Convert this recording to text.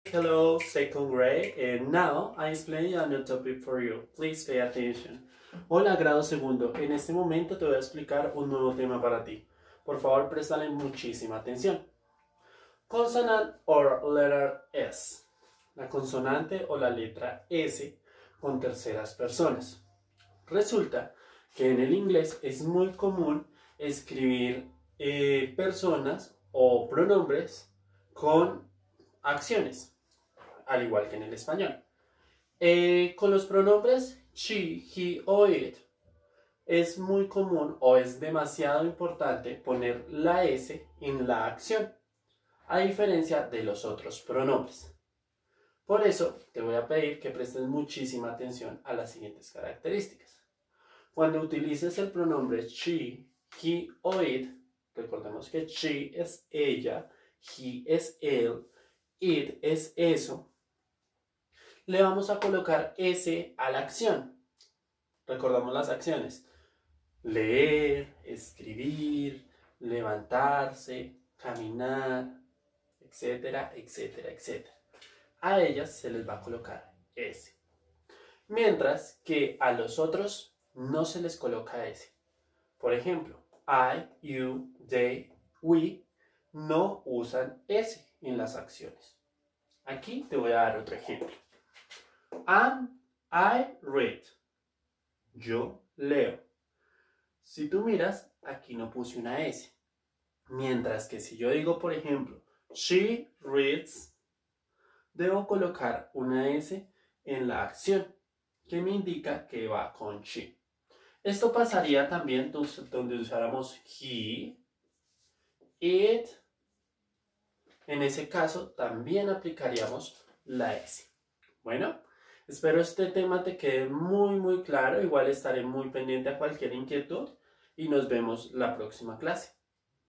Hello, second grade, and now I explain a new topic for you. Please pay attention. Hola, grado segundo. En este momento te voy a explicar un nuevo tema para ti. Por favor, préstale muchísima atención. Consonant or letter S. La consonante o la letra S con terceras personas. Resulta que en el inglés es muy común escribir personas o pronombres con acciones, al igual que en el español. Con los pronombres she, he o it es muy común o es demasiado importante poner la S en la acción, a diferencia de los otros pronombres. Por eso te voy a pedir que prestes muchísima atención a las siguientes características. Cuando utilices el pronombre she, he o it, recordemos que she es ella, he es él, it es eso, le vamos a colocar S a la acción. Recordamos las acciones: leer, escribir, levantarse, caminar, etcétera, etcétera, etcétera. A ellas se les va a colocar S. Mientras que a los otros no se les coloca S. Por ejemplo, I, you, they, we no usan S en las acciones. Aquí te voy a dar otro ejemplo. I read. Yo leo. Si tú miras, aquí no puse una S. Mientras que si yo digo, por ejemplo, she reads, debo colocar una S en la acción, que me indica que va con she. Esto pasaría también donde usáramos he, it. En ese caso también aplicaríamos la S. Bueno, espero este tema te quede muy claro. Igual estaré muy pendiente a cualquier inquietud y nos vemos la próxima clase.